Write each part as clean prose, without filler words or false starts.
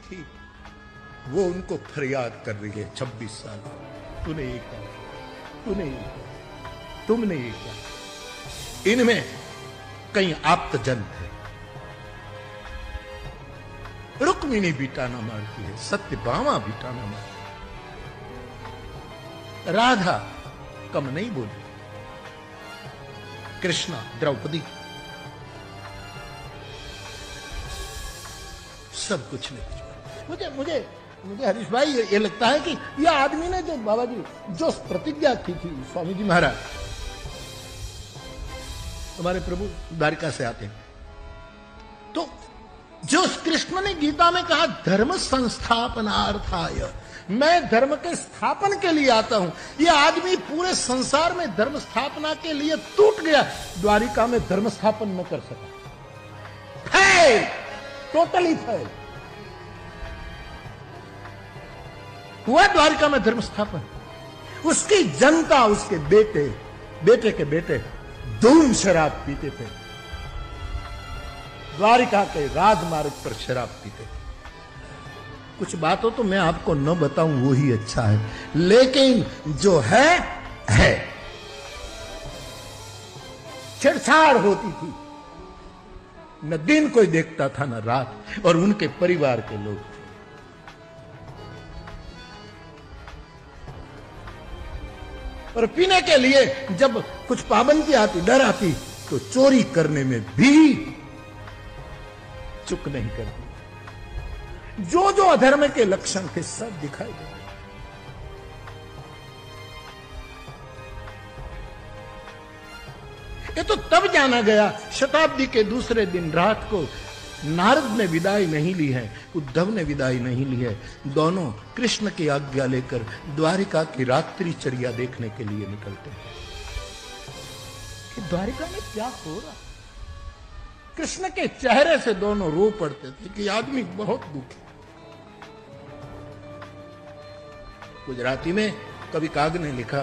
थी, वो उनको फरियाद कर रही है 26 साल। तूने ये कहा, तूने ये कहा, तुमने ये कहा। इनमें कई आप्तजन थे। रुक्मिणी भी ताना मारती है, सत्यभामा भी ताना मारती है, राधा कम नहीं बोली, कृष्णा, द्रौपदी, सब कुछ नहीं कुछ। मुझे मुझे मुझे हरीश भाई ये लगता है कि यह आदमी ने जो बाबा जी जो प्रतिज्ञा की थी, स्वामी जी महाराज हमारे प्रभु द्वारिका से आते हैं, तो जो कृष्ण ने गीता में कहा धर्म संस्थापनार्थाय, मैं धर्म के स्थापन के लिए आता हूं, यह आदमी पूरे संसार में धर्म स्थापना के लिए टूट गया, द्वारिका में धर्म स्थापन न कर सका। फेल, टोटली फेल हुआ द्वारिका में धर्म स्थापन। उसकी जनता, उसके बेटे, बेटे के बेटे धूम शराब पीते थे, द्वारिका के राजमार्ग पर शराब पीते थे। कुछ बातों तो मैं आपको न बताऊं वो ही अच्छा है, लेकिन जो है छेड़छाड़ होती थी, न दिन कोई देखता था न रात, और उनके परिवार के लोग। और पीने के लिए जब कुछ पाबंदी आती, डर आती, तो चोरी करने में भी चुक नहीं करती। जो जो अधर्म के लक्षण थे सब दिखाई दे। ये तो तब जाना गया, शताब्दी के दूसरे दिन रात को नारद ने विदाई नहीं ली है, उद्धव ने विदाई नहीं ली है, दोनों कृष्ण की आज्ञा लेकर द्वारिका की रात्रि चर्या देखने के लिए निकलते हैं कि द्वारिका में क्या हो रहा। कृष्ण के चेहरे से दोनों रो पड़ते थे कि आदमी बहुत दुखी। गुजराती में कवि काग ने लिखा,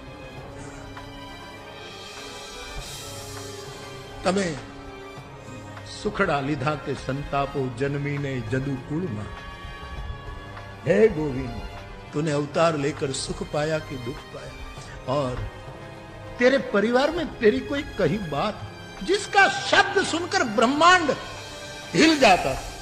तमे सुखड़ा लिधा के संतापो जन्मी ने जदू कुलमा। हे गोविंद, तूने अवतार लेकर सुख पाया कि दुख पाया, और तेरे परिवार में तेरी कोई कही बात जिसका शब्द सुनकर ब्रह्मांड हिल जाता था,